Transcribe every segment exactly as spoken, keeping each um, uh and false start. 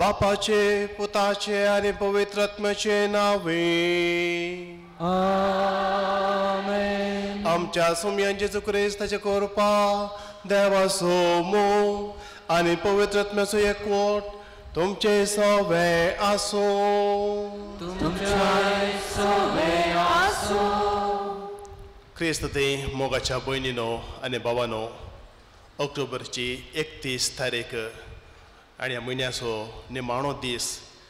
बापाचे पुताचे आणि पवित्र आत्म्याचे नावे आमेन. आमच्या सुमयान जेजू ख्रिस्ताचे कृपा देवाचो मोग आणि पवित्र आत्म्याचो एकवट तुमचे सवे आसो. तुमचे सवे आसो. ख्रिस्त ते मोगाच्या बहिणीनो आणि भावानो, ऑक्टोबरची एकतीस तारीख आणि ह्या म्हयन्याचो निमाणो दीस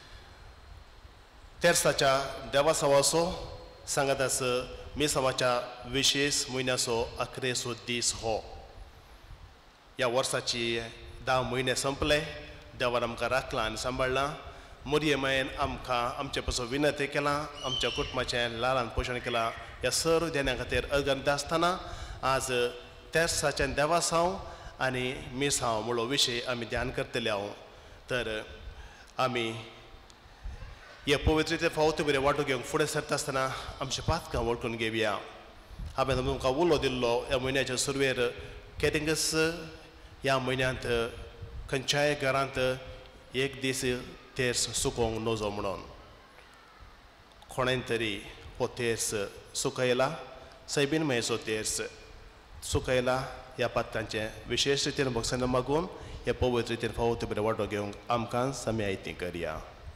तेरसाच्या देवासवाचो सांगत आस मेसावाच्या विशेष म्हयन्याचो अकरेचो दीस हो. ह्या वर्साची धा म्हयने संपले. देवान आमकां राखलां आनी सांबाळलां. मोरयेमायेन आमकां आमचे पासून विनंती केलां, आमच्या कुटुंबाचें लालन पोशण केलां. ह्या सर्व देण्यां खातीर अगंत आसतना आज तेरसाच्या देवासांव आनी मेसांव म्हणलो विशय आमी ध्यान करतले हांव. तर आमी हे पवित्रते फावती बरें वांटो घेवंक फुडें सरता आसतना आमचें पातकां वळखून घेवया. हांवें तुमकां उलो दिल्लो ह्या म्हयन्याच्या सुरवेर कॅटिंगस ह्या म्हयन्यांत खंयच्याय घरांत एक दीस तेर्स सुकोवंक नजो म्हणून. कोणेन तरी हो तेर्स सुकयला, सैबीन मायेचो तेर्स सुकयला. ह्या पातकांचे विशेष रितीन भक्सांना मागून हे पवित्र रितीन फावती बरें वांटो घेवंक आमकां समयायती करया.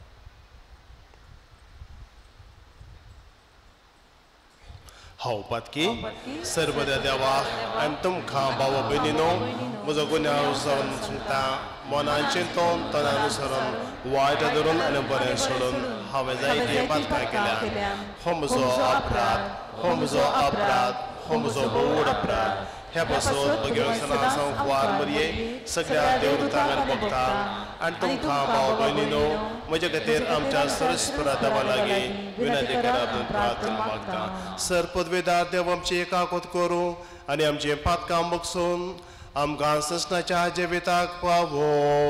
हांव पातकी सर्वदा देवा आनी तुमकां भाव भयणीनो म्हजो गुन्यांव विसरून सांगता. मनान चिंतून तनान विसरून वायट धरून आनी बरें सोडून हांवें जायती पातकां केल्या. हो म्हजो अपराध, हो म्हजो अपराध, हो म्हजो व्हड अपराध. हे पासून भगवंतान संवार मरये सगळ्या देवतांक आनी भक्तांक आनी तुमकां भाव भयणीनो म्हजे खातीर आमच्या सरस्वरा देवा लागीं विनंती करप प्रार्थना मागता. सर पदवेदार देव आमची एकाकोत करूं आनी आमचे पातकां बगसून आमकां ससनाच्या जिविताक पावो.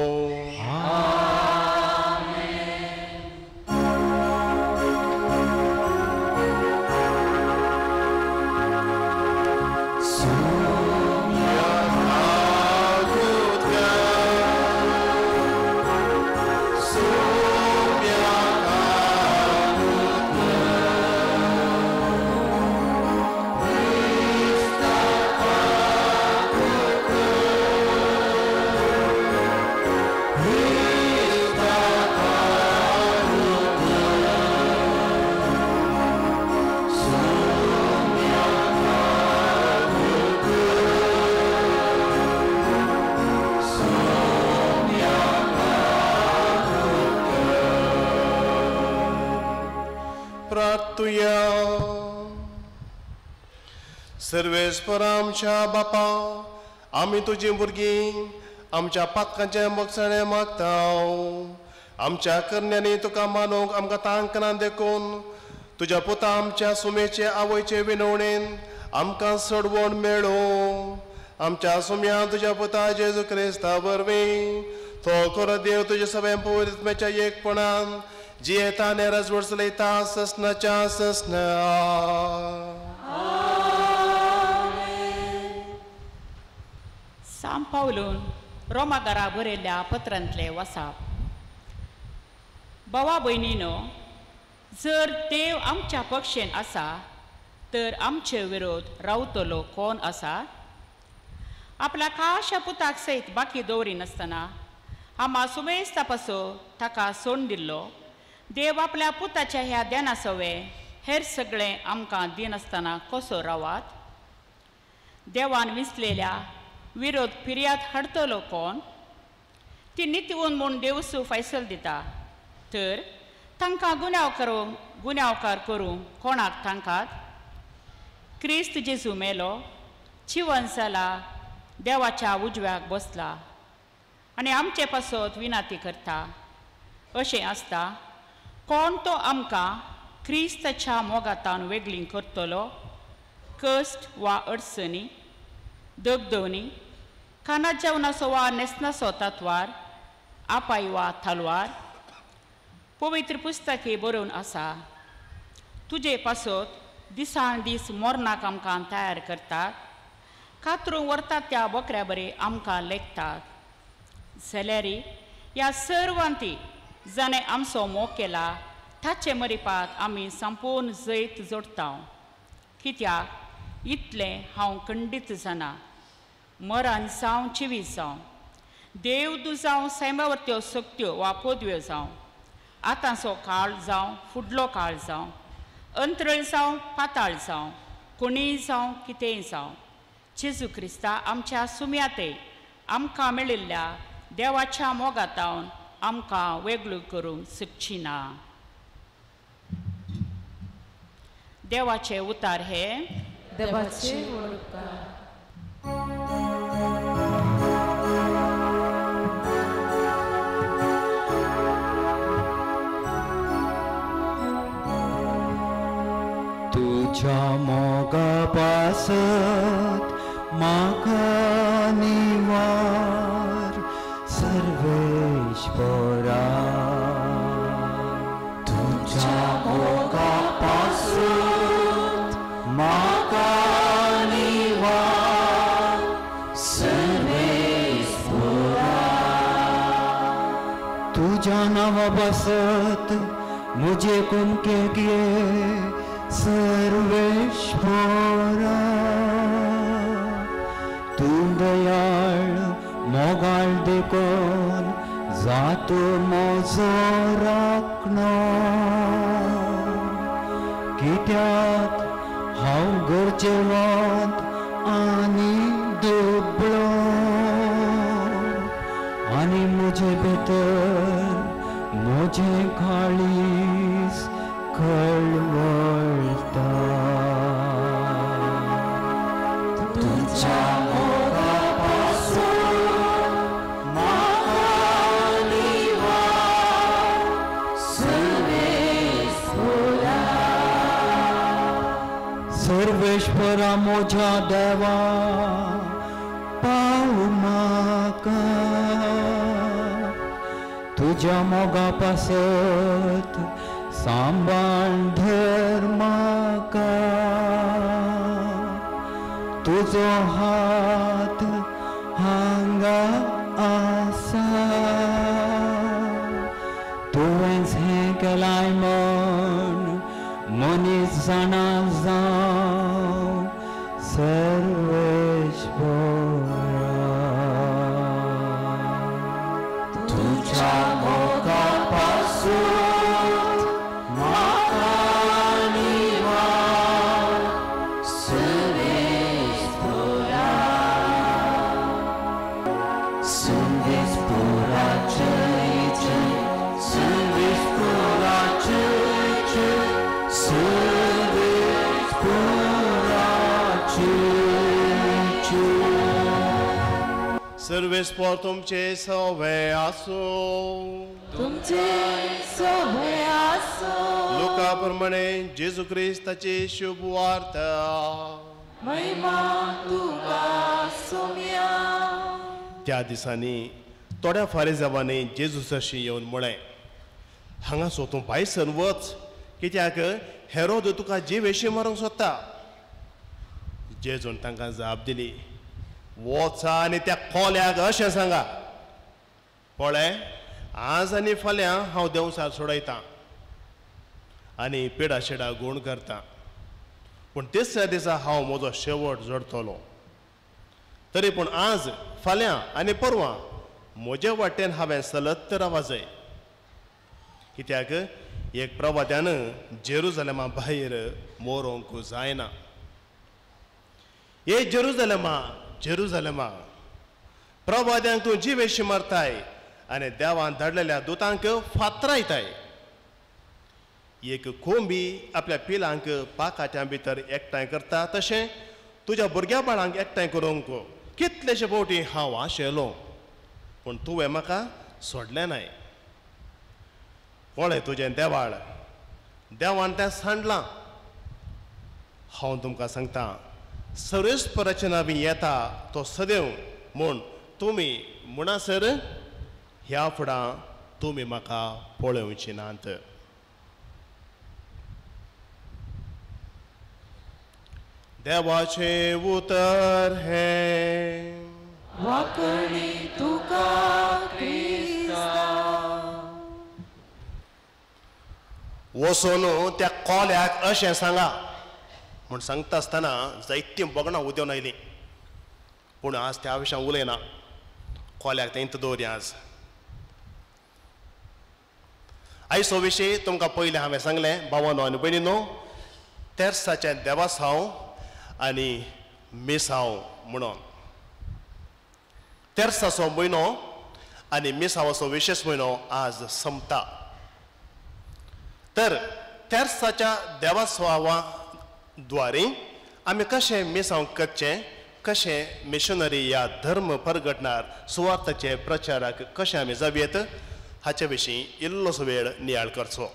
सर्वेस्पर आमच्या बापा, आमी तुजी भुरगीं आमच्या पातकांचे मोगसाणें मागता. आमच्या करण्यांनी तुका मानूंक आमकां तांकना देखून तुज्या पुता आमच्या सुमेचे आवयचे विनवणेन आमकां सडवण मेळो. आमच्या सुम्या तुज्या पुता जेजू क्रिस्ता वरवीं तो खरो देव तुजे सगळ्या पवित्रत्म्याच्या एकपणान जियेता आनी राजवट चलयता ससनाच्या ससना. साम पावलून रोमाकारा बरयल्ल्या पत्रांतले वसाप. भावा भयणीनो, जर देव आमच्या पक्षेन आसा तर आमचे विरोध रावतलो कोण आसा? आपल्या खाशा पुताक सयत बाकी दवरिनासतना आमा सुमेस्ता पासून ताका सोडून दिल्लो देव आपल्या पुताच्या ह्या ध्याना सवे हेर सगळें आमकां दिनासतना कसो रावात? देवान विसलेल्या विरोध फिर्याद हाडटलो कोण? ती नितवून म्हूण देवसू फैसल दिता, तर तांकां गुन्यांव करूंक गुन्यांवकार करूंक कोणाक तांकात? क्रिस्त जेजू मेलो, जिवन जाला, देवाच्या उजव्याक बसला आनी आमचे पासत विनाती करता. अशें आसता कोण तो आमकां क्रिस्ताच्या मोगातान वेगळीं करतलो? कश्ट वा अडचणी, दगदवणी, कानात जेवणाचो वा नेसनाचो तत्वार, आपाय वा थालवार? पवित्र पुस्तके बरोवन आसा, तुजे पासत दिसान दीस मरणाक आमकां तयार करतात, कातरूंक व्हरतात त्या बोकऱ्या बरें आमकां लेखतात. जाल्यार ह्या सर्वांती जाणे आमचो मोग केला ताचे मरिपात आमी संपूर्ण जैत जोडटा कित्याक इतलें हांव खंडीत जाना मरण जावं चिवी जावं देव जावं सैमावत्यो शक्त्यो वा पदव्यो जावं आतांचो काळ जावं फुडलो काळ जावं अंतरळ जावं पाताळ जावं कोणीय जावं कितेंय जावं जेजू क्रिस्ता आमच्या सुम्याते आमकां मेळिल्ल्या देवाच्या मोगातावन आमकां वेगळो करूंक शकची ना देवाचे उतार हे देवाचे वळखकार तुझ्या मोगा पासत म्हाका निवार सर्वेश्वरा तुझ्या मोगा पासत म्हाका निवार सर्वेश्वरा तुझ्या नावा पासत मुझे कुमके गे सर्वेश्वरा तू दयाळ मोगाळ देखून जातो म्हजो राखणो कित्याक हांव गरजेवंत आनी दुबळो आनी म्हजे भितर म्हजें काळीज कळवळटा तुझ्या मोगा पासून म्हाका निवार सर्वेश्वरा सर्वेश्वरा म्हज्या देवा पाव म्हाका तुझ्या मोगा पासत सांबाळ धर म्हाका तुजो हात हांगा आसा तुवेंच हें केलाय म्हण मनीस जाणा जावं सर्वेश्वरा तुझ्या मोगा पासून सर्वेस्पोर तुमचे सवे आसो तुमचे सवे आसो लोका प्रमाणे जेजू क्रिस्ताची शुभ वार्ता महिमा तुका सोम्या त्या दिसांनी थोड्या फारिजांनी जेजूसाशी येवन म्हळें हांगासो तूं भायर सर वच कित्याक हेरोद तुका जीवेशी मारूंक सोदता जेजून तांकां जाप दिली वचा आनी त्या कोल्याक अशें सांगा पळय आज आनी फाल्यां हांव देंवचार सोडयतां आनी पेडा शेडा गूण करतां पूण तिसऱ्या दिसा हांव म्हजो शेवट जोडटलो तरी पूण आज फाल्यां आनी परवां म्हजे वाटेन हांवें सलत रावूंक जाय कित्याक एक प्रवाद्यान जेरुजलेमा भायर मोरूंक जायना हे जेरुजलेमा जेरुजलेमा प्रवाद्यांक तूं जीवेशी मारताय आनी देवान धाडलेल्या दुतांक फातरायताय एक कोंबी आपल्या पिलांक पाकाट्या भितर एकठांय करता तशें तुज्या भुरग्या बाळांक एकठांय करूंक कितलेशे फावटी हांव आशेलो पूण तुवें म्हाका सोडलें नाय पळय तुजें देवाळ देवान तें सांडलां हांव तुमकां सांगता सर्वेस्पराचें नांव येता तो सदैव म्हूण तुमी म्हणसर ह्या फुडां तुमी म्हाका पळोवची नात देवाचें उतर हें वाकडी तुका क्रिस्ता वचून त्या कोल्याक अशें सांगा म्हूण सांगता आसतना जायतीं बगणां उदेवन आयलीं पूण आज त्या विशयान उलयना कोल्याक तें इंत दवरया आज आयचो विशय तुमकां पयलीं हांवें सांगलें भावांनो आनी भयणीनो तेर्साचें देवासांव आनी मिसांव म्हणून तेर्साचो म्हयनो आनी मिसावाचो विशेश म्हयनो आज संपता तर तेर्साच्या देवास्वावा द्वारे आमी कशें मिसांव करचें कशें मिशनरी ह्या धर्म परगटणार सुवार्थाचे प्रचाराक कशें आमी जावयेत हाचे विशीं इल्लोसो वेळ नियाळ करचो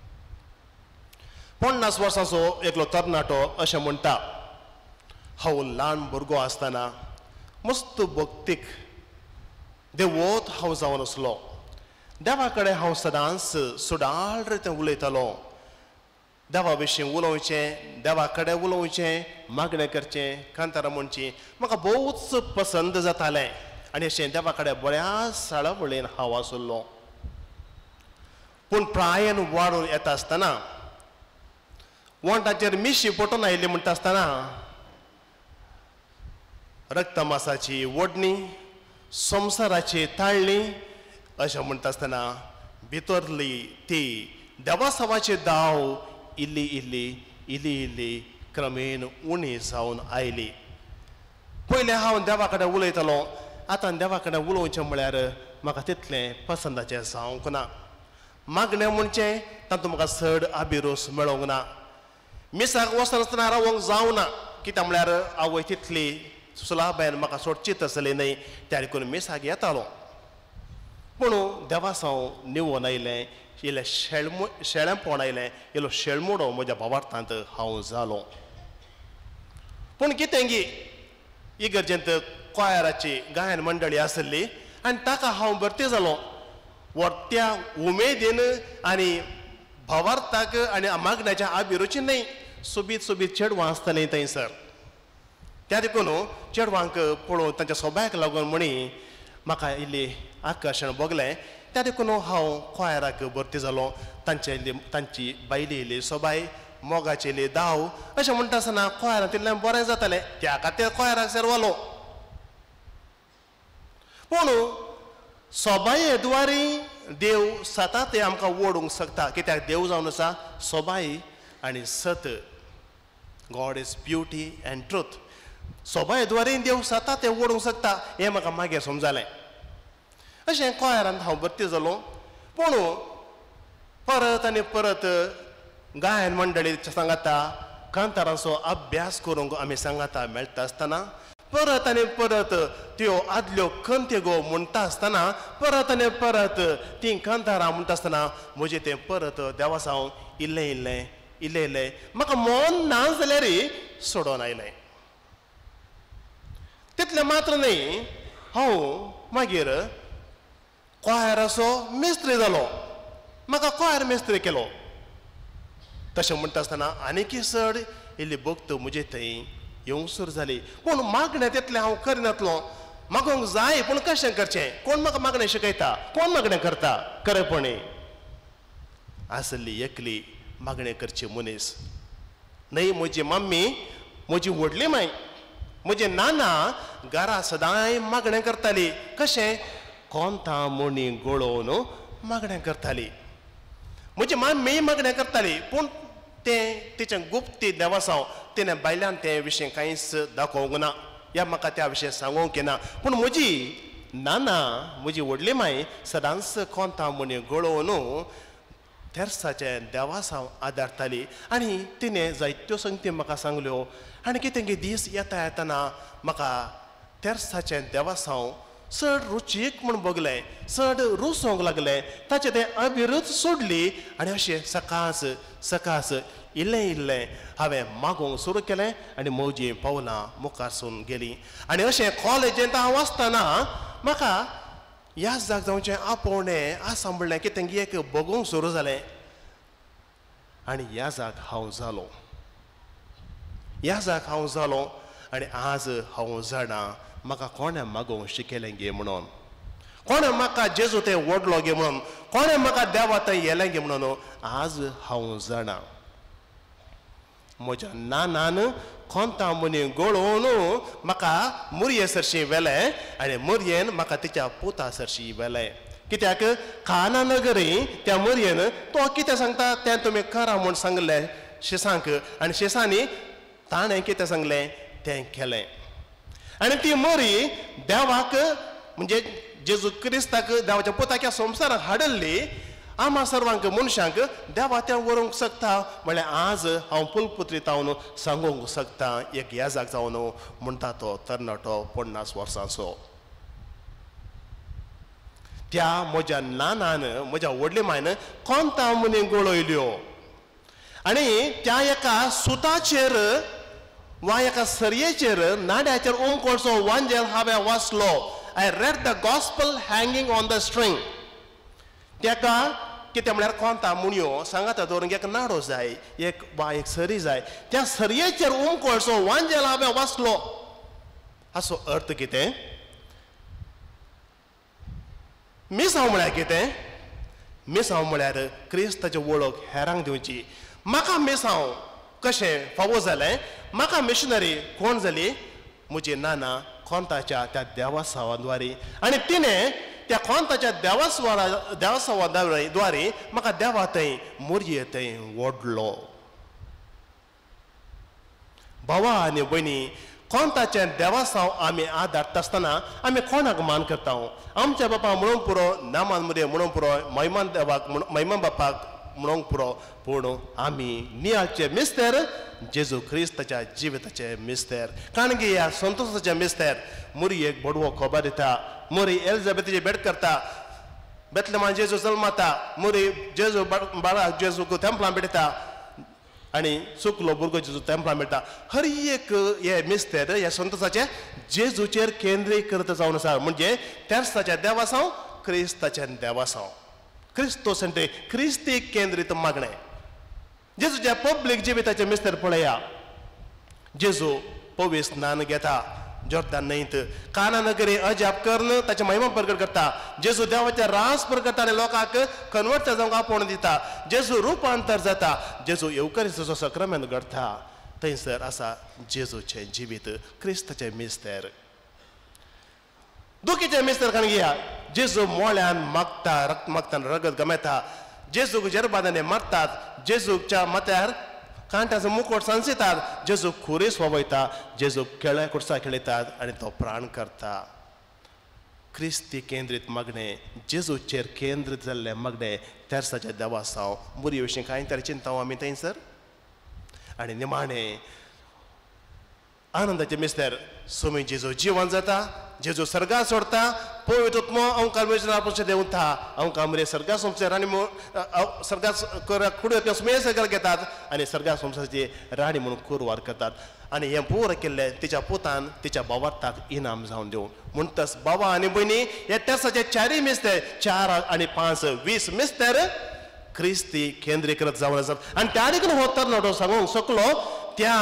पन्नास वर्सांचो एकलो तरणाटो अशें म्हणटा हांव ल्हान भुरगो आसतना मस्त भक्तीक देवोत हांव जावन आसलो देवा कडेन हांव सदांच सुडाळ रितीन उलयतालो देवा विशीं उलोवचें देवा कडेन उलोवचें मागणें करचें कांतारां म्हणची म्हाका भोवच पसंद जातालें आनी अशें देवा कडेन बऱ्या साळावळीन हांव आसलो पूण प्रायेन वाडून येता आसतना वोंटाचेर मिशी पटून आयिल्ली म्हणटा आसतना रक्तमासाची ओडणी संवसाराची ताळणी अशें म्हणटा आसतना भितरली ती देवासावाची दाव इल्ली इल्ली इल्ली इल्ली क्रमेन उणी जावन आयली पयलें हांव देवा कडेन उलयतालो आतां देवा कडेन उलोवचें म्हळ्यार म्हाका तितलें पसंदाचें जावंक ना मागणें म्हणचें तातूंत म्हाका चड अभिरूच मेळोंक ना मिसाक वचनासतना रावोंक जावना कित्याक म्हळ्यार आवय तितली सुलाबायन म्हाका सोडचीत आसली न्हय त्या देखून मिसाक येतालो पूण देवासांव निवून आयलें इल्लें शेळमू शेळेपण आयलें इल्लो शेळमुडो म्हज्या भावार्थांत हांव जालो पूण कितें गी इगर्जेंत कोयराची गायन मंडळी आसली आनी ताका हांव भरती जालो त्या उमेदीन आनी भावार्थाक आनी मागण्याच्या अभिरुचीन न्हय सोबीत सोबीत चेडवां आसतलीं थंयसर त्या देखून चेडवांक पळोवन तांच्या सोबायक लागून म्हणी म्हाका इल्ली आकर्शण भोगलें त्या देखून हांव कोयराक भरती जालो तांचे इल्ली तांची बायली इल्ली सोबाय मोगाची इल्ली दाव अशें म्हणटा आसतना कोयरांत इल्लें बरें जातालें त्या खातीर कोयराक सेरवालो पूण सोबाये द्वारे देव सतांत आमकां ओडूंक शकता कित्याक देव जावन आसा सोबाय आनी सत God is beauty and truth सोबाये द्वारे देव सतांत ओडूंक शकता हें म्हाका मागीर समजलें अशें कोयरांत हांव भरती जालो पूण परत आनी परत गायन मंडळी सांगाता कांतारांचो अभ्यास करूंक आमी सांगाता मेळटा आसतना परत आनी परत त्यो आदल्यो खंत्यो गो म्हणटा आसतना परत आनी परत ती कांतारां म्हणटा आसतना म्हजें तें परत देवासांव इल्लें इल्लें इल्लें इल्लें म्हाका मन ना जाल्यार सोडून आयलें तितलें मात्र न्हय हांव मागीर कोयराचो मेस्त्री जालो म्हाका कोयर मेस्त्री केलो तशें म्हणटा आसतना आनीकय चड इल्ली भक्त म्हजे थंय येवंक सुरू जाली पूण मागणें तितलें हांव करिनातलो मागोंक जाय पूण कशें करचें कोण म्हाका मागणें शिकयता कोण मागणें करता खरेपणी आसली एकली मागणें करची मनीस न्हय म्हजी मम्मी म्हजी व्हडली माय म्हजे नाना घरा सदांय मागणें करताली कशें कोंतां मोणी गळोवन मागणें करताली म्हजी मम्मी मागणें करताली पूण तें तिचें गुप्ती देवासांव तिणें बायलांक ते विशीं कांयच दाखोवंक ना या म्हाका त्या विशीं सांगूंक ना पूण म्हजी नाना म्हजी व्हडली माय सदांच कोंतां मोणी गळोवन तेर्साचें देवासांव आदारताली आनी तिणें जायत्यो संगती म्हाका सांगल्यो आनी कितें गे दीस येता येतना म्हाका तेर्साचें देवासांव चड रुचीक म्हूण बगलें चड रुसोंक लागलें ताचें तें अभिरूच सोडली आनी अशें सकाळच सकाळच इल्लें इल्लें हांवें मागोवंक सुरू केलें आनी म्हजीं पावलां मुखारसून गेलीं आनी अशें कॉलेजींत हांव आसतना म्हाका ह्या जाग जावचें आपोवणें आसांबळें कितें एक बगूंक सुरू जालें आनी ह्या जाग हांव जालो ह्या जाग हांव जालो आनी आज हांव जाणा म्हाका कोणें मागोवंक शिकयलें गे म्हणून कोणे म्हाका जेजू ते ओडलो गे म्हणून कोणे म्हाका देवा थंय येलें गे म्हणून आज हांव जाणा म्हज्या नानान खोंता मनी गळोवन म्हाका मुरये सरशी व्हेलें आनी मुरयेन म्हाका तिच्या पुता सरशी व्हेलें कित्याक खाना नगरी त्या मुरयेन तो कितें सांगता तें तुमी करा म्हूण सांगलें शेसांक आनी शेसांनी ताणें कितें सांगलें तें केलें आनी ती मोरी देवाक म्हणजे जेजू क्रिस्ताक देवाच्या पुताक ह्या संवसाराक हाडल्ली आम्हा सर्वांक मनशांक देवा तें व्हरूंक शकता म्हळ्यार आज हांव पुलपुत्री जावन सांगूंक शकता एक येजाक जावन म्हणटा तो तरणाटो पन्नास वर्सांचो त्या म्हज्या नानान म्हज्या व्हडले मायन कोंता मनी गळयल्यो आनी त्या एका सुताचेर वा एका सरयेचेर नाड्याचेर उमकोडसो वांजेल हांवें वाचलो I read the gospel hanging on the string तेका कितें म्हळ्यार कोंता मुणयो सांगाता दवरूंक एक नाडो जाय एक वा एक सरी जाय त्या सरयेचेर उमकोडसो वांजेल हांवें वाचलो हाचो अर्थ कितें मिसांव म्हळ्यार कितें मिसांव म्हळ्यार क्रिस्ताची वळख हेरांक दिवची म्हाका मिसांव कशें फावो जालें म्हाका मिशनरी कोण जाली म्हजी नाना खोंताच्या त्या देवासावाद्वारे आनी तिणें त्या खोंताच्या देवास्वरा देवासावाद्वारे द्वारे म्हाका देवा थंय मुरये थंय ओडलो भावा आनी भयणी कोंताचें देवासांव आमी आदारता आसतना आमी कोणाक मान करता आमच्या बापा म्हणून पुरो नामान मुरे म्हणून पुरो मैमान देवाक मैमान बापाक म्हणूंक पुरो पूण आमी नियाचे मिस्तेर जेजू क्रिस्ताच्या जिविताचे मिस्तेर कारण की ह्या संतोशाचे मिस्तेर मुरी एक बडवो खबर दिता मुरी एलिझाबेथीची भेट करता बेतलेमान जेजू जल्माता मुरी जेजू बाळाक जेजूक तेंपलां भेटता आनी चुकलो भुरगो जेजू तेंपलां मेळटा हर एक हे मिस्तेर ह्या संतोशाचे जेजूचेर केंद्रीकृत जावन आसा म्हणजे तेर्साच्या देवासांव क्रिस्ताचें देवासांव क्रिस्तोस आनी क्रिस्तीक केंद्रीत मागणें जेजूच्या पब्लीक जिविताचे मिस्तेर पळया जेजू पवित्र स्नान घेता जॉर्दान न्हंयत काना नगरी अजाप करून ताचे महिमा प्रकट करता जेजू देवाचे रास प्रकट करता आनी लोकांक कन्वर्ट जावंक आपोवन दिता जेजू रुपांतर जाता जेजू येवकारिस्ताचो सक्रामेंत घडटा थंयसर आसा जेजूचें जिवीत क्रिस्ताचें मिस्तेर दुखीचें मिस्तेर काण घेया जेजू मोळ्यान मागता रक्त मागताना रगत गमेता जेजूक जरबादाने मारतात जेजूच्या माथ्यार कांट्याचो मुकोट सांसितात जेजू खुरीस वयता जेजू खेळ कुर्सा खेळयतात आनी तो प्राण करता क्रिस्ती केंद्रीत मागणें जेजूचेर केंद्रीत जाल्लें मागणें तेर्साच्या देवासांव मुरये विशीं कांय तरी चिंता आमी थंयसर आनी निमाणें आनंदाचें मिस्तेर सुमी जेजू जिवन जाता जेजू सर्गा सोडता पवित्र आत्मो अवकार मेजनार देवता अवकार मरे सर्गा संस्थे राणी सर्गा कुडयो सुमे सर्गार घेतात आनी सर्गा संस्थेची राणी म्हणून कुरवार करतात आनी हें पुरो केल्लें तिच्या पुतान तिच्या भावार्थाक इनाम जावन दिवं म्हणटच बाबा आनी भयणी हे तेर्साचे चारय मिस्तेर चार आनी पांच वीस मिस्तेर क्रिस्ती केंद्रीकृत जावन आसात आनी त्या देखून हो तरणाटो सांगूंक शकलो त्या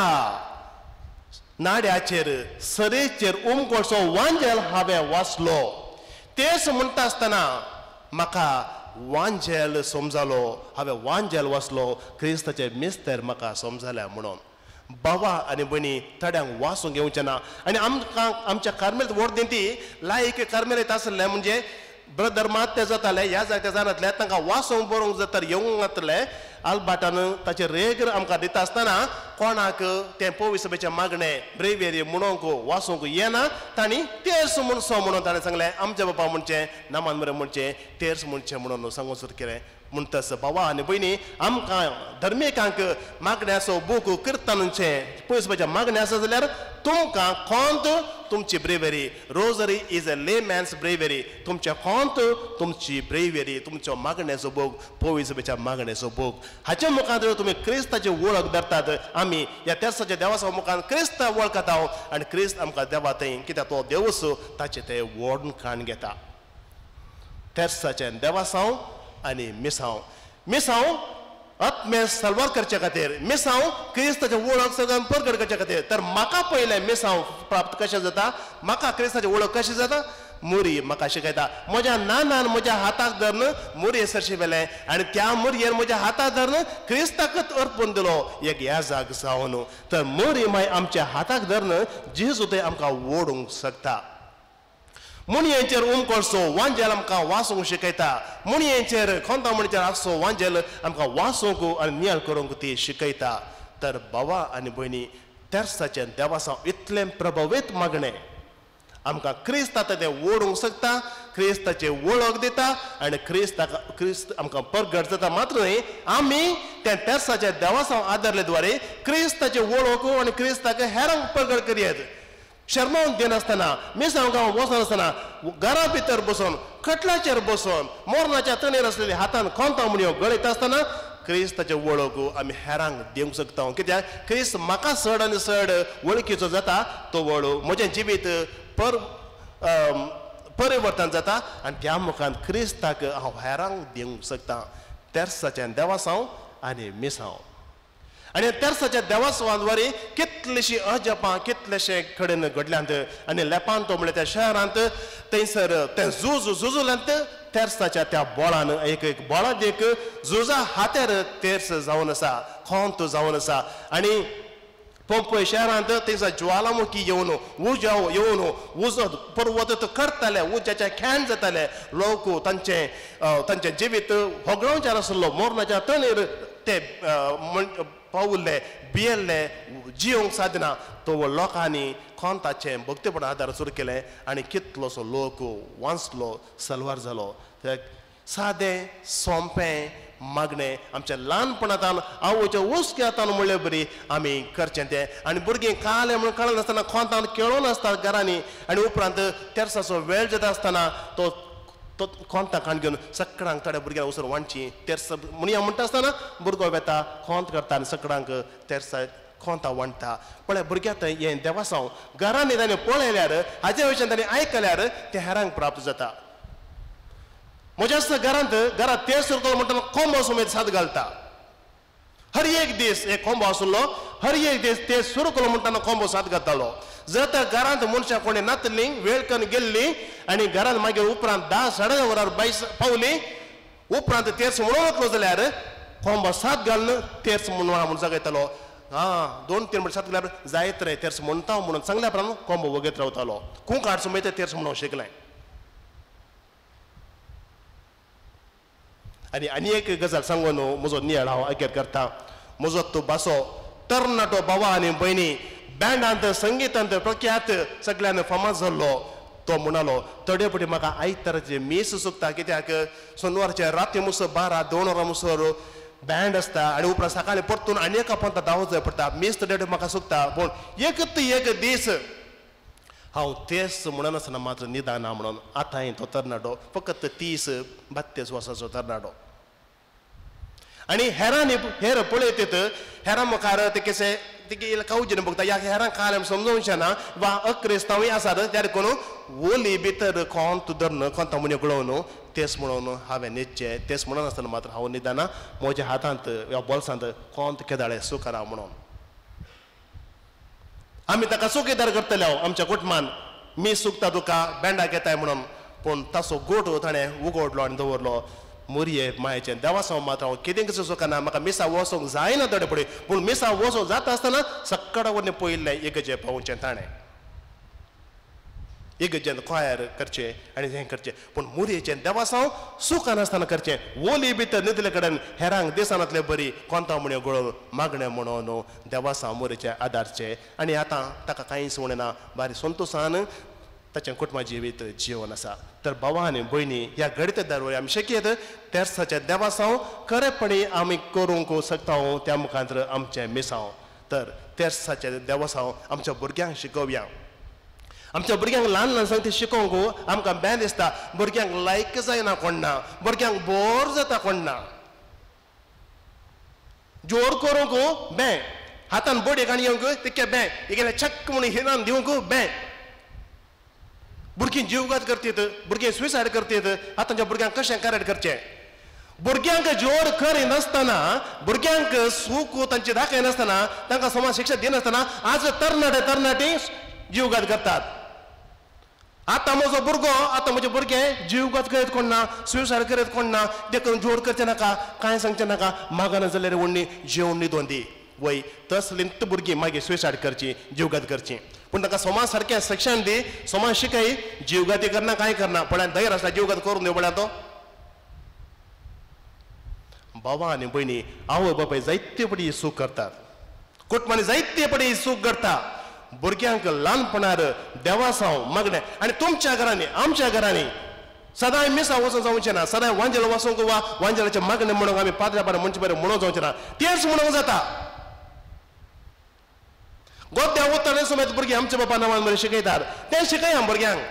नाड्याचेर सरेचेर उमकोडसो वांजेल हांवें वाचलो तेच म्हणटा आसतना म्हाका वांजेल समजलो हांवें वांजेल वाचलो क्रिस्ताचे मिस्तेर म्हाका समजल्या म्हणून बाबा आनी भयणी थोड्यांक वाचूंक घेवचें ना आनी आमकां आमच्या कार्मेलीत वर्देंती लायक कार्मेलीत आसले म्हणजे ब्रदर मात ते जाताले ह्या जायत्या जाणांतले तांकां वाचूंक बरोवंक जाता येवंक जातले आलबाटान ताचे रेग आमकां दिता आसतना कोणाक तें पवित्र सभेचें मागणें ब्रेवियरी म्हणूंक वाचूंक येना तांणी तेर्स म्हूण सो म्हणून ताणें सांगलें आमच्या बापा म्हणचें नामान मरे म्हणचें तेर्स म्हणचें म्हणून सांगून सुरू केलें म्हणटच बाबा आनी भयणी आमकां धर्मिकांक मागण्याचो बूक किर्तनांचें पवित्र सभेचें मागणें आसा जाल्यार तुमकां खोंत तुमची ब्रेवेरी रोजरी इज अ ले मॅन्स ब्रेवेरी तुमचें खोंत तुमची ब्रेवेरी तुमचो मागण्याचो बूक पवित्र सभेच्या मागण्याचो बूक हाच्या मुखार तुमी क्रिस्ताची वळख धरतात आमी ह्या तेर्साच्या देवाच्या मुखार क्रिस्त वळखता आनी क्रिस्त आमकां देवा थंय कित्याक तो देवूच ताचे ते वोडून काण घेता तेर्साचें देवासांव आनी मिसांव मिसांव आत्मे सलवार करचे खातीर मिसांव क्रिस्ताचे वळख सगळ्यान प्रगट करचे खातीर तर म्हाका पयलें मिसांव प्राप्त कशें जाता म्हाका क्रिस्ताची वळख कशी जाता मुरी म्हाका शिकयता म्हज्या नानान म्हज्या हाताक धरून मुरये सरशी वेलें आनी त्या मुरयेन म्हज्या हाताक धरून क्रिस्ताकच अर्पून दिलो एक ह्या जाग जावन तर मुरी मागीर आमच्या हाताक धरून जेजू थंय आमकां ओडूंक शकता मुणयेंचेर उमकोळसो वांजेल आमकां वाचूंक शिकयता मुणयेंचेर खोंता म्हणचेर आसो वांजेल आमकां वाचूंक आनी नियाळ करूंक ती शिकयता तर भावा आनी भयणी तेर्साचें देवासांव इतलें प्रभावीत मागणें आमकां क्रिस्त आतां तें ओडूंक शकता क्रिस्ताची वळख दिता आनी क्रिस्ताक क्रिस्त आमकां परगट जाता मात्र न्ही आमी त्या तेर्साच्या देवासांव आदारले द्वारे क्रिस्ताची वळख आनी क्रिस्ताक हेरांक परगट करयत शर्मावन दिनासतना मिसांव गांव वचनासतना घरा भितर बसून खटल्याचेर बसून मोरणाच्या तणेर आसलेली हातान खोंता म्हणयो गळयत आसतना क्रिस्ताचे वळख आमी हेरांक दिवंक शकता कित्याक क्रिस्त म्हाका चड आनी चड वळखीचो जाता तो वळख म्हजें जिवीत पर परिवर्तन जाता आनी त्या मुखार क्रिस्ताक हांव हेरांक दिवंक शकता तेर्साचें देवासांव आनी मिसांव आनी तेर्साच्या देवासवाद्वारे कितलीशी अजपां कितलेशे कडेन घडल्यांत आनी लेपांतो म्हणल्यार त्या शहरांत थंयसर तें झूज झुजल्यांत तेर्साच्या त्या बोळान एक एक बोळात एक झुजा हातेर तेर्स जावन आसा खोंत जावन आसा आनी पंपय शहरांत थंयसर ज्वालामुखी येवन उज येवन उज पर्वत करताले उज्याचे खेळ जाताले लोक तांचे तांचें जिवीत होगळोवचें आसलो मोरणाच्या तणेर ते पावुल्ले भियेल्ले जियोंक साधना तो लोकांनी खोंताचें भक्तीपण आदार सुरू केलें आनी कितलोसो लोक वांचलो सलवार जालो सादें सोंपें मागणें आमच्या ल्हानपणांतल्यान आवयच्या उस्क्यातान म्हणलें बरी आमी करचें तें आनी भुरगीं काले म्हूण कळनासतना खोंतान खेळून आसता घरांनी आनी उपरांत तेर्साचो वेळ जाता आसतना तो तो खोंता काण घेवन सकाळांक थोड्या भुरग्यांक उसर वांची तेर्स म्हणया म्हणटा आसतना भुरगो वेता खोंत करता आनी सकाळांक तेर्सा खोंता वांटता पळय भुरग्यां थंय हें देवासांव घरांनी ताणें पळयल्यार हाचे विशयान ताणें आयकल्यार तें हेरांक प्राप्त जाता म्हज्या घरांत घरांत तें सुरू म्हणटा कोंबो सुमेद साद घालता हर एक दीस एक कोंबो आसलो हर एक दीस ते सुरू केलो म्हणटाना कोंबो साद घालतालो जर तर घरांत मनशां कोणी नातली वेळ करून गेल्ली आनी घरांत मागीर उपरांत धा साडे धा वरार बायस पावली उपरांत तेर्स म्हणून वतलो जाल्यार कोंबो साद घालून तेर्स म्हणून म्हणून जगयतालो हा दोन तीन म्हणून सात घाल्यार जायत रे तेर्स म्हणटा म्हणून सांगल्या प्रमाण कोंबो वगत रावतालो खूंक हाडचो मागीर तेर्स म्हणून शिकलें आनी आनी एक गजाल सांगून म्हजो नियाळ हांव आग्यार करता म्हजो तो बासो तरणाटो भावा आनी भयणी बँडांत संगीतांत प्रख्यात सगळ्यान फामाद जाल्लो तो म्हणलो थोडे पटी म्हाका आयताराचे मीस चुकता कित्याक सोनवारचे राती मुसर बारा दोन वरां मुसर बँड आसता आनी उपरांत सकाळीं परतून आनी एका पंता धांवच जाय पडटा मीस थोडे म्हाका चुकता पूण एकच एक दीस हांव तेच म्हणून आसतना मात्र निदान ना म्हणून आतां तो तरणाटो फकत तीस बत्तीस वर्साचो तरणाटो आनी हेरांनी हेर पळयत हेरां मुखार ते कशे तिके कावजेन बघता ह्या हेरांक काल आमी समजोवचें ना वा अक्रिस्तांवूय आसात त्यार करून ओली भितर खोंत धरून खोंता मुने गळोवन तेच म्हणून हांवें न्हिदचें तेच म्हणून आसतना मात्र हांव निदाना म्हज्या हातांत वा बोल्सांत खोंत केदाळे सुकारा म्हणून आमी ताका चुकीदार करतले हांव आमच्या कुटुंबान मी चुकता तुका बँडाक येताय म्हणून पूण ताचो गोठ ताणें उगडलो आनी दवरलो मुरये मायेचें देवासांव मात्र हांव कितें कसो चुकना म्हाका मिसा वचोंक जायना थोडे पळय पूण मिसा वचोंक जाता आसतना सकाळ वरने पयलें इगर्जें पावोवचें ताणें इगर्जेन खोयर करचें आनी हें करचें पूण मुरयेचें देवासांव सुखानासतना करचें ओली भितर न्हिदले कडेन हेरांक दिसानांतले बरी कोंता म्हणयो गळोवन मागणें म्हणून देवासांव मुरयेचें आदारचें आनी आतां ताका कांयच उणेना बारी संतोशान ताचें कुटुंबा जिवीत जीवन आसा तर भावा आनी भयणी ह्या गणित दारवळी आमी शिकयत तेर्साच्या देवासांव खरेपणी आमी करूंक शकता त्या मुखांतर आमचें मिसांव तर तेर्साच्या देवासांव आमच्या भुरग्यांक शिकोवया आमच्या भुरग्यांक ल्हान ल्हान सांगता शिकोवंक आमकां बें दिसता भुरग्यांक लायक जायना कोण ना भुरग्यांक बोर जाता कोण ना जोर करूंक बें हातान बोडयेक आनी येवंक तिके बें इगेले छक्क म्हणून हिरान दिवंक बें भुरगीं जीवघात करतात भुरगीं सुसायड करतात आतांच्या भुरग्यांक कशें करेक्ट करचें भुरग्यांक जोर करिनासतना भुरग्यांक सूख तांची दाखय नासतना तांकां समाज शिक्षा दिनासतना आज तरणाटे तरणाटी जीवघात करतात आतां म्हजो भुरगो आतां म्हजे भुरगे जीवघात करीत कोण ना सुसायड करीत कोण ना देखून जोड करचें नाका कांय सांगचें नाका म्हाका जाल्यार व्हडली जेवण न्हिदोवन दी वय तसलींत भुरगीं मागीर सुसायड करची जीवघात करची पूण ताका समाज सारकें शिक्षण दी समाज शिकय जीवघाती करना कांय करना पण धैर्य आसता जीवघात करून दिवं म्हळ्यार तो भावा आनी भयणी आवय बापाय जायते पटी सूख करतात कुटुंबांनी जायते पटी सूख करता भुरग्यांक ल्हानपणार देवासांव मागणें आनी तुमच्या घरांनी आमच्या घरांनी सदांय मिसां वचून जावचें ना सदांय वांजेल वचूंक वा वांजेलाचें मागणें म्हणून आमी पाद्र्या बरें मनचे बरें म्हणूंक जावचें ना तेंच म्हणूंक जाता गोद्या उत्तर समेत भुरगीं आमच्या बापा नांवान बरें शिकयतात तें शिकया भुरग्यांक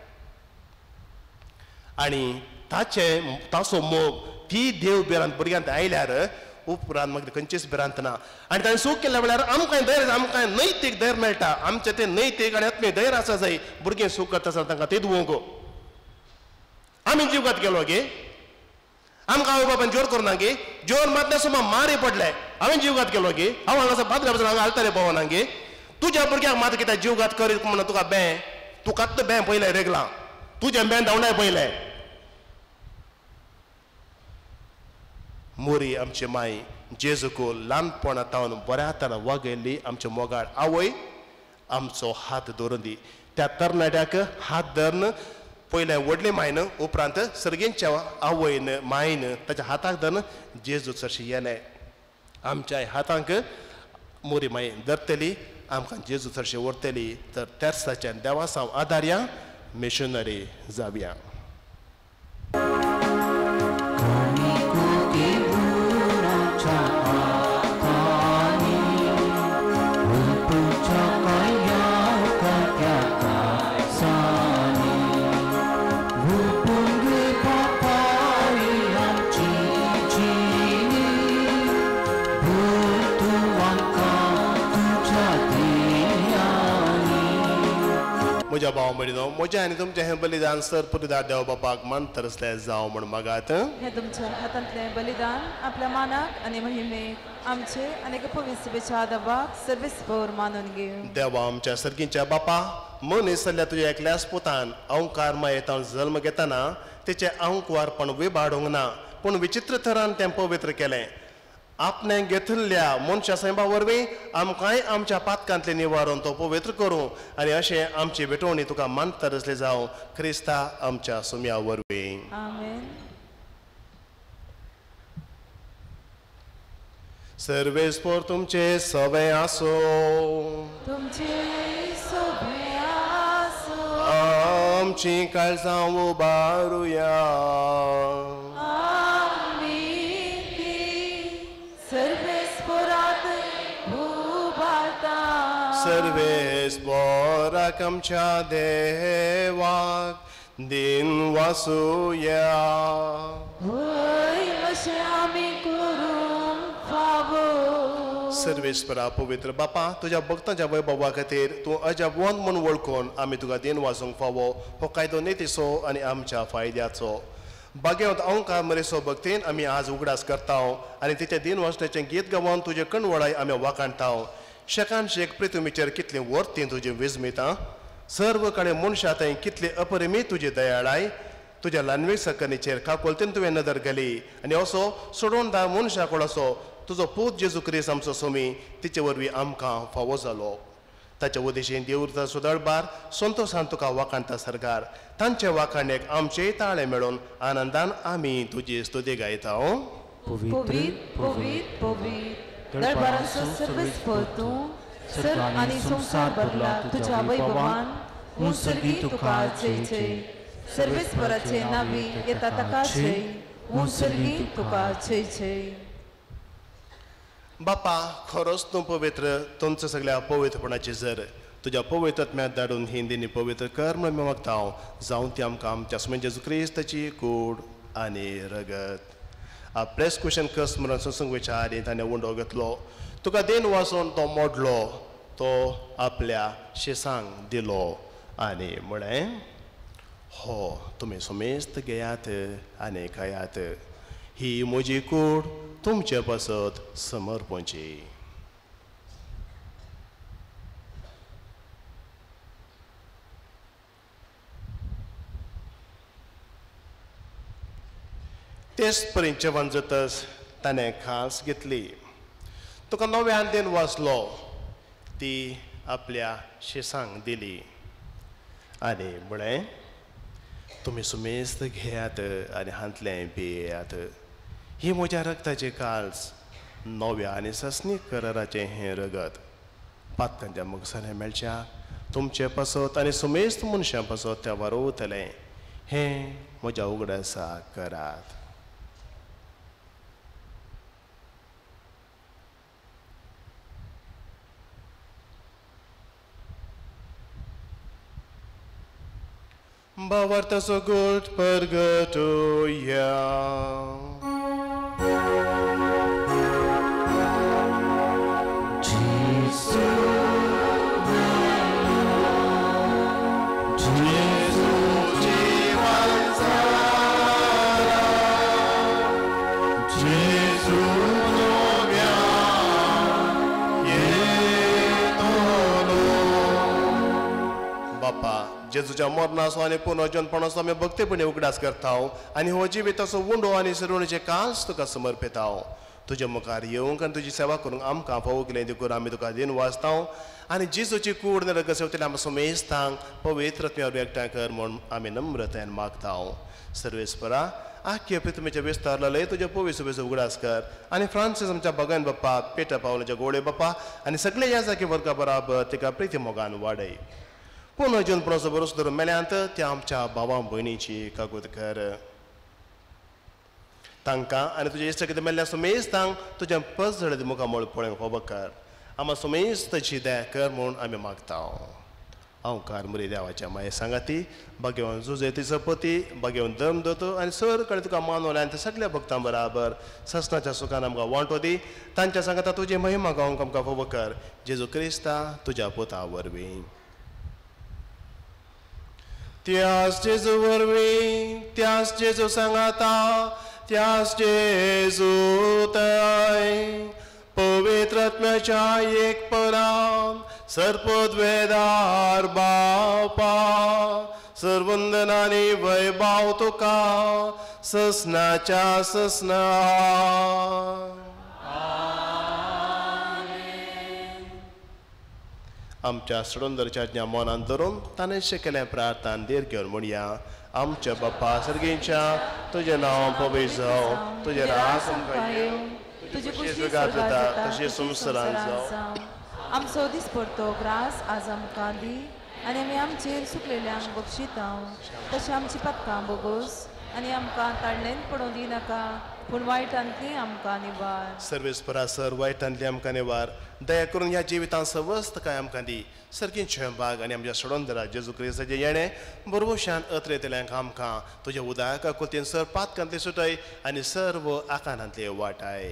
आनी ताचे ताचो मोग ती देव बिरांत भुरग्यांत आयल्यार उपरांत मागीर खंयचीच भिरांत ना आनी ताणें सूख केल्या वेळार आमकां धैर्य आमकां नैतीक धैर्य मेळटा आमचें तें नैतीक आनी आत्मीय धैर्य आसा जाय भुरगीं सूख करता आसतना तांकां ते दिवंक आमी जीवघात केलो गे आमकां आवय बापायन जोर करूं ना गे जोर मारल्या सुमा मारी पडले हांवें जीवघात केलो गे हांव हांगासर पाद्र्या बसून हांगा आलताले भोंवना गे तुज्या भुरग्यांक मात कित्याक जीवघात करीत म्हणून तुका बें तूं कत्त बें पयलें रेगलां तुजें बें धांवडाय पयलें मोरी आमची माय जेजुको ल्हानपणांतावन बऱ्या तरान वागयल्ली आमचे मोगाळ आवय आमचो हात धरून दी त्या तरणाट्याक हात धरून पयलें व्हडले मायन उपरांत सर्गेंच्या आवयन मायन ताच्या हाताक धरून जेजू चडशें येलें आमच्या हातांक मोरी माय धरतली आमकां जेजू चडशें व्हरतली तर तेर्साच्यान देवासांव आदारया मिशनरी जावया म्हज्या भाव भयणीनो म्हजें आनी तुमचें हें बलिदान सर पुरुदार देव बापाक मन तरसलें जावं म्हण मागात हे तुमच्या हातांतलें बलिदान आपल्या मानाक आनी महिमेक आमचे आनी पवित्र सभेच्या आदाबाक सर्वेस्पर मानून घेव देवा आमच्या सर्गीच्या बापा मनीस जाल्ल्या तुज्या एकल्याच पुतान अवंकार मायेतावन जल्म घेतना तेचें अवंकवारपण विबाडूंक ना पूण विचित्र तरान तें पवित्र केलें आपणे घेतल्या मनशा सैमा वरवीं आमकांय आमच्या पातकांतलें निवारण तो पवित्र करूं आनी अशें आमची भेटवणी तुका मान तरसलें जावं क्रिस्ता आमच्या सुम्या वरवीं आमेन सर्वेस्पर तुमचे सवे आसो तुमचे सोबे आसो आमची काळजां उबारुया सर्वेस्परात उबारता सर्वेस्पराक आमच्या देवाक दिन वासुया होय अशें आमी करूंक फावो सर्वेस्परा पवित्र बापा तुज्या भक्तांच्या वैभवा खातीर तूं अजाबवंत म्हूण वळखून आमी तुका दिन वाचूंक फावो हो कायदो नेतीचो आनी आमच्या फायद्याचो बागेवंत अवंकार मरेसो भक्तीन आमी आज उगडास करता आनी तिच्या दिन वाचण्याचें गीत गावन तुजे कणवळाय आमी वाखाणटा शेकान शेक पृथ्वीचेर कितलें वर्ती तुजें विजमिता सर्व कडेन मनशां थंय कितली अपरिमीत तुजी दयाळाय तुज्या ल्हानवी सकनीचेर काकोलतेन तुवें नदर घाली आनी असो सोडून धा मनशां कोण असो तुजो पूत जेजू क्रिस्त आमचो सोमी तिचे वरवीं आमकां फावो जालो ताच्या उद्देशीन देवूरता सुदळबार संतोशान तुका वाखाणटा सरकार तांचे वाखाणेक आमचेय ताळे मेळून आनंदान आमी तुजी स्तुती गायता पवित्र पवित्र पवित्र दरबारांचो सर्वेस्पर तूं सर्व आनी संसार भरला तुज्या वैभवान म्हूण सर्गी तुका जय जय सर्वेस्पराचे नावी येता ताका जय म्हूण सर्गी तुका जय जय बापा खरोच तूं पवित्र तुमचं सगळ्या पवित्रपणाची जर तुज्या पवित्रत्म्यांत धाडून ही दिनी पवित्र कर म्हूण मागता हांव जावं ती आमकां आमच्या सुमेन जेजू क्रिस्ताची कूड आनी रगत प्रेस क्वेश्चन कस म्हणून सत्संग विचारी ताणें उंडो घेतलो तुका देन वाचून तो मोडलो तो आपल्या शिसांक दिलो आनी म्हळें हो तुमी सुमेस्त घेयात आनी खायात ही म्हजी कूड तुमचे पासत समर्पणची तेच परीन जेवण जातच ताणें खास घेतली. तुका नव्यान देन वाचलो ती आपल्या शिसांक दिली आनी म्हळें तुमी सुमेस्त घेयात आनी हांतलें पियेयात. ही म्हज्या रक्ताची काल्स नव्या आनी सस्नीक कराराचें हें रगत पातकांच्या मुखार मेळच्या तुमचें पसत आनी सुमेस्त मनशां पसत त्या वारोवतलें हें म्हज्या उगडासा करात. Bavarta så gott purgatoria. जेजूच्या मरणाचो आनी पुनर्जन्मपणाचो आमी भक्तीपणी उगडास करता आनी हो जिविताचो उंडो आनी सरुणीचें कांस तुका समर्पिता. तुज्या मुखार येवंक आनी तुजी सेवा करूंक आमकां फावो केलें देखून आमी तुका दिन वाचता आनी जेजूची कूड नरक सेवतले आमकां सुमेस्तांक पवित्र आत्म्यावर एकठांय कर म्हूण आमी नम्रतायेन मागता. सर्वेस्परा आख्या पृथ्वीच्या विस्तारलें तुज्या पवित्र सुबेज उगडास कर आनी फ्रांसीस आमच्या भगवान बाप्पाक पेटा पावलाच्या गोडे बाप्पा आनी सगळे ह्या जागी वर्गा बराबर तिका प्रिती मोगान वाडय. पुनर्जन्मपणाचो भरोसो धरून मेल्यांत त्या आमच्या भावां भयणीची काकूत कर. तांकां आनी तुजे इश्ट कितें मेल्ल्या सुमेस्तांक तुज्या पस झडे मुखार मोळ पळोवंक फोब कर. आमी सुमेस्तची दया कर म्हूण आमी मागता. अवकार मुरी देवाच्या माये सांगाती भाग्यवान जुजेतीचो पती भाग्यवान धर्मदूत आनी सर कडेन तुका मानवल्या आनी सगळ्या भक्तां बराबर ससनाच्या सुखान आमकां वांटो दी. तांच्या सांगाता तुजी महिमा गावंक आमकां फोब कर. जेजू क्रिस्ता तुज्या पुता वरवीं. त्याच जेजू वरवीं त्याच जेजू सांगाता त्याच जेजू तय पवित्र आत्म्याच्या एक परान सर्पद्वेदार बापा सर्वंदनानी वैभाव तुका ससनाच्या ससना. आमच्या सडोंदरच्या ज्ञा मनान धरून ताणें शिकलें प्रार्थना देर घेवन म्हणया. आमच्या बाप्पा सर्गेच्या तुजें नांव पवित्र जावं तुजें रास आमकां येवं तुजी कुशी स्वर्गांत जाता तशें संवसारांत जावं. आमचो दिसपडतो ग्रास आज आमकां दी आनी आमी आमचेर सुकलेल्यांक बक्षिता तशें आमची पातकां बोगोस आनी आमकां ताळणेन पडोवं दिनाका पूण वायटांतली आमकां निवार. सर्वेस्परा सर वायटांतली आमकां निवार. दया करून ह्या जिवितांत सवस्त काय आमकां दी. सर्गींचे भाग आनी आमच्या सडोंदरा जेजू क्रिस्ताचें येणें बरोवशान अत्रेतल्यांक आमकां तुज्या उदका कोतीन सर पातकांतली सुटय आनी सर्व आकारांतली वाटाय.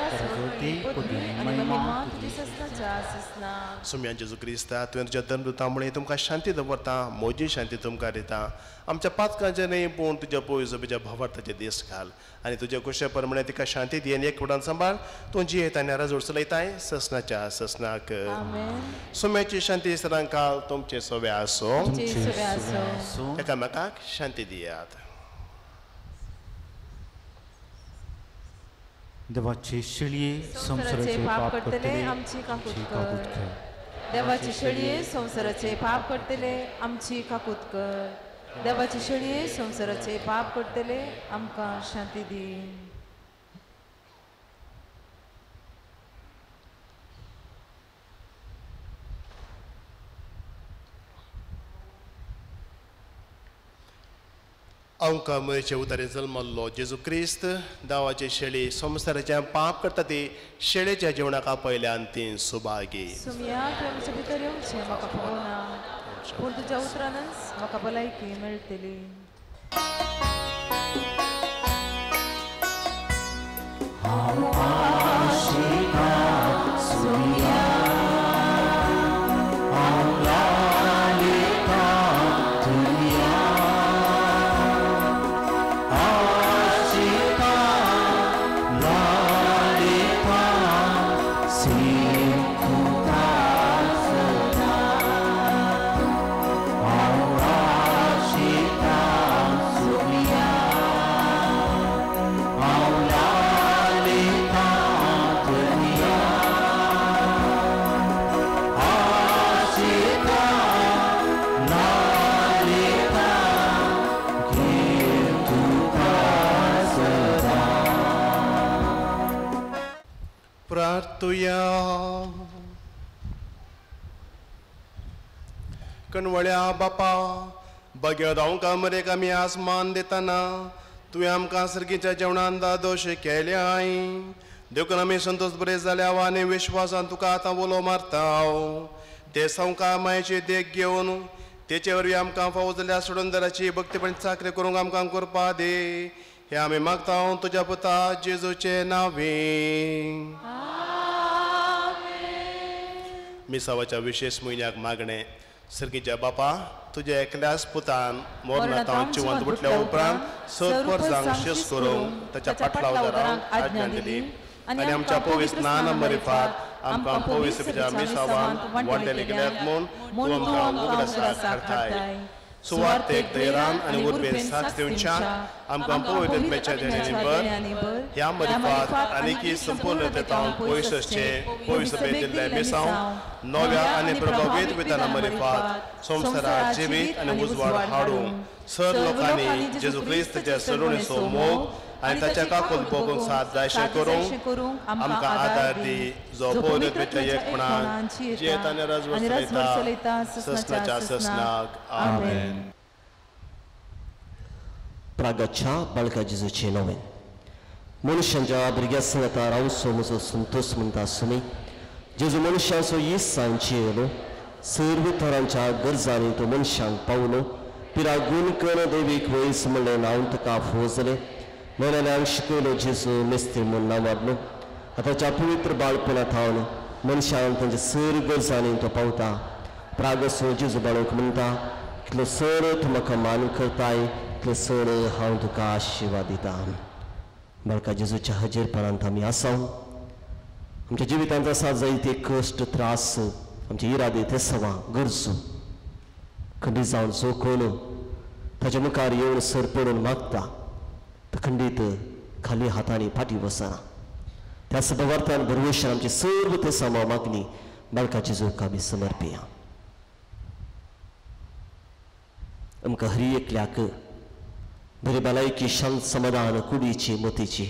सुम्यान जेजू क्रिस्ता तुवें तुज्या धर्मदुतामुळे तुमकां शांती दवरता मोजी शांती तुमकां दिता. आमच्या पातकांचे न्ही पूण तुज्या पवित्र सभेच्या भावार्थाचे दीस घाल आनी तुज्या कुशे प्रमाणे तिका शांती दी आनी एक फुटान सांबाळ. तूं जी येता राजोड चलयताय ससनाच्या ससनाक. सुम्याची शांती सदांकाळ तुमचे सोवे आसो. एकामेकाक शांती दियात. देवाची शिळये संसाराचे पाप करतले आमची काकूत कर. देवाची शिळये संसाराचे पाप करतले आमची काकूत कर. देवाची शिळये संसाराचे पाप करतले आमकां शांती दी. आमकां मयचे उतारे जल्मल्लो जेजू क्रिस्त दावाचे शेळी संसाराचे पाप करता ती शेळेच्या जिवनाका पयल्यान ती सुभागी. सुमया तुमचे भितर येवचें म्हाका पळोवना पूण तुज्या उतरानच म्हाका भलायकी मेळटली. Oh तुया कणवळ्या बापा बगेद हांव मरेक आमी आसमान दिताना तुवें आमकां सर्गीच्या जेवणान दोश केल्याय देखून आमी संतोष बरे जाल्या आनी विश्वासान तुका आतां उलो मारता ते संवका मायेची देख घेवन तेचे वरवीं आमकां फावो जाल्या सोडूनदाराची भक्तीपण चाकरी करूंक आमकां करपा दे हे आमी मागता तुज्या पुता जेजूचे नांवे मिसावाच्या विशेष म्हयन्याक मागणे सर्गीच्या बापा तुज्या एकल्याच पुतान मोरनातांव जिवंत उठल्या उपरांत सत वर्सांक शेस करूंक ताच्या फाटलावदारांक आज्ञा दिली आनी आमच्या पवित्र स्नान मरिफात आमकां पवित्र मिसावान वांटेले गेल्यात म्हूण तूं आमकां उगडासाक हाडटाय सुवातेक दयरान आनी उर्बेन साथ दिवच्यान आमकां पवित्रतेच्या देण्यानी भर ह्या मरिफात आनीकी संपूर्णतेतान पयसचे पवित्र दिल्ले मिसांव नव्या आनी प्रभावीत विधाना मरिफात संवसाराक जिवीत आनी उजवाड हाडूंक सर लोकांनी जेजू क्रिस्ताच्या सरुणीचो मोग आनी ताच्या काकून भोगूंक साथ जायशें करूंक आमकां आदार दी जो पवित्रतेच्या एकपणान जियेत आनी राजवंस चलयता ससनाच्या ससनाक आमेन. प्रागाच्या बाळका जेजूचे नवें मनशांच्या भुरग्या सांगता रावचो म्हजो संतोष म्हणटा आसुनी जेजू मनशांचो येस सांचे येयलो सर्व तरांच्या गरजांनी तो मनशांक पावलो पिरा गूण कर दैवीक वयस म्हणलें हांव ताका फोव जालें मेळ्ळ्यांक शिकयलो जेजू मेस्ती म्हूण नांवाडलो आतांच्या पवित्र बाळपणांत हांव मनशांक तांच्या सर गरजांनी तो पावता प्रागसो जेजू बाळोक म्हणटा कितलो सर तूं म्हाका मान करताय कितलो सर हांव तुका आशिर्वाद दिता. बाळका जेजूच्या हजेरपणांत आमी आसाव आमच्या जिवितांत आसा जायते कश्ट त्रास आमचे इरादे तेसवां गरजो खंडीत जावन जो कोण ताच्या मुखार येवन सर पडून मागता तो खंडीत खाली हातांनी फाटी बसना त्या सदवार्थान भरवशान आमची सर्व तेसां मागणी बाळका जेजूक आमी समर्पिया. आमकां हरी एकल्याक बरी भलायकी शांत समाधान कुडीची मोतीची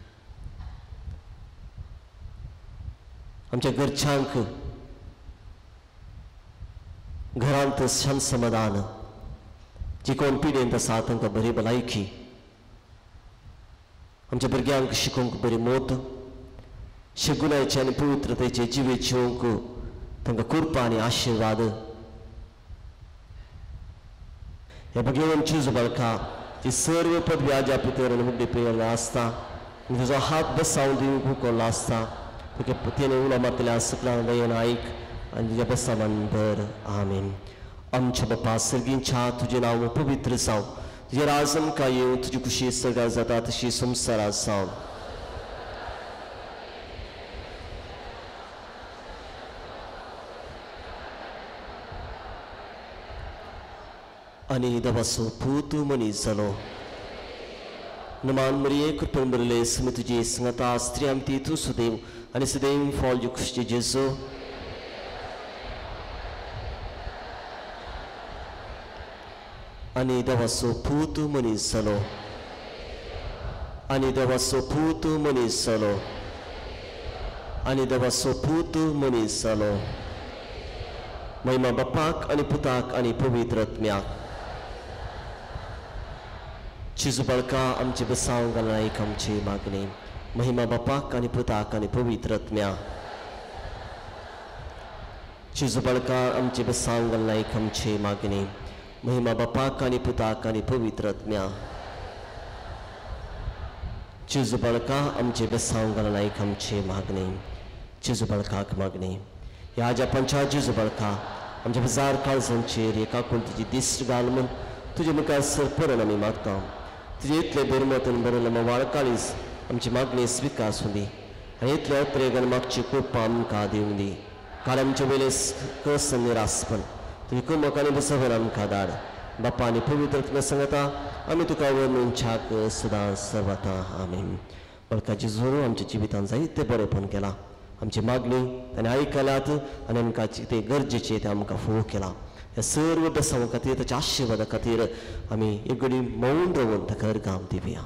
आमच्या घरच्यांक घरांत शांत समाधान जी कोण पिडेंत आसा तांकां बरी भलायकी आमच्या भुरग्यांक शिकोवंक बरी मोत शेगुणाचे आनी पवित्रतेचे जिवीत जिवंक तांकां कृपा आनी आशिर्वाद हे भगवान जेजू बाळका जी सर्व पदवी आज्या पितर आनी मुड्डी पेरला आसता तुजो हात बसावन दिवंक हुकल्लो आसता तुगे तेणें उलो मारतल्या सकलां दयेन आयक आनी तुज्या बसावन भर आमीन. आमच्या बापा सर्गींच्या तुजें नांव पवित्र जावं तुजें राज आमकां येवं तुजी खुशी सगळ्या जाता तशी संवसारांत जावं. आनी देवाचो पूत मनीस जालो नमान मरिये कृपेन बरले समी तुजी संगता स्त्री आमती तूं सुदैव आनी सदैव फॉल जी खुशी जेजू आनी देवाचो पूत मनीस जालो आनी देवाचो पूत मनीस जालो आनी देवाचो पूत मनीस जालो. महिमा बापाक आनी पुताक आनी पवित्र आत्म्याक. जेजू बाळका आमचे बसाव घालनायक आमची मागणी महिमा बापाक आनी पुताक आनी पवित्र आत्म्याक. जेजू बाळका आमचे बसाव घालनायक आमची मागणी महिमा बापाक आनी पुताक आनी पवित्र आत्म्याक. जेजू बाळका आमचे बसाव घालनायक आमची मागणी जेजू बाळकाक मागणी. ह्या ज्या पंचा जेजू बाळका आमच्या हजार काळजांचेर एका कोणतीची दिश्ट घाल म्हूण तुजे मुखार सरपरण आमी मागता. तुजे इतले बरमतन बरयले वाळकाळीस आमची मागणी स्विकारूं दी आनी इतले अत्रेगन मागची कृपा आमकां दिवंक दी. काल आमचे वेले कस निरासपण तुजी कुमकांनी बसवन आमकां धाड. बापा आनी पवित्र सांगता आमी तुका वर्णुंच्याक सदां सर्वता आमीन. बाळका जेजू आमच्या जिवितांत जायते बरेपण केलां. आमची मागणी ताणें आयकल्यात आनी आमकां कितें गरजेचें तें आमकां फोव केलां. ह्या सर्व बसाव खातीर ताच्या आशिर्वादा खातीर आमी एक घडी मौन रावन ताका अर्गाम दिवया.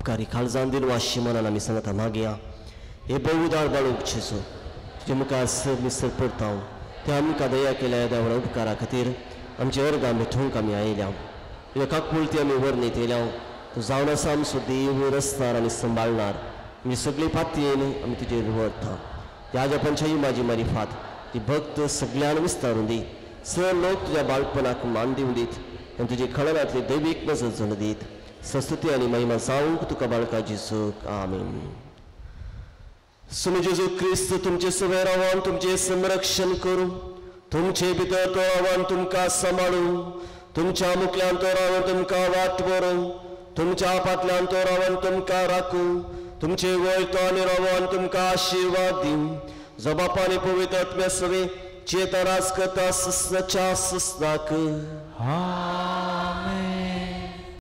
उपकारी काळजान दिन वाशी मनान आमी सांगता मागया हे बहुदाळ बाळूक जेजू तुजे मुखार सर निसर पडता ते आमकां दया केल्या देवळा उपकारा खातीर आमची अर्गां मिठोवंक आमी आयल्या एका कुळती आमी वर न्हिदयल्या तूं जावन आसा आमचो देव रचणार आनी सांबाळणार आमी सगळी पातयेन आमी तुजेर व्हरता ह्या पंचायी म्हाजी मारिफात ती भक्त सगळ्यान विस्तारून दी सर लोक तुज्या बाळपणाक मान दिवं दीत आनी तुजे खळांतली दैवीक नजर जण दीत सस्तुती आनी महिमा जावंक तुका बाळका जेजूक आमीन सुनो जेजू क्रिस्त तुमचे सवय रावन तुमचे संरक्षण करूं तुमचे भितर तो रावन तुमकां सांबाळूं तुमच्या मुखल्यान तो रावन तुमकां वाट व्हरूं तुमच्या फाटल्यान तो रावन तुमकां राखूं तुमचे वळतो आनी रावन तुमकां आशिर्वाद दिवं जो बापानी पवित्र आत्म्या सवे चेतनास करता सस्नाच्या सस्नाक आमीन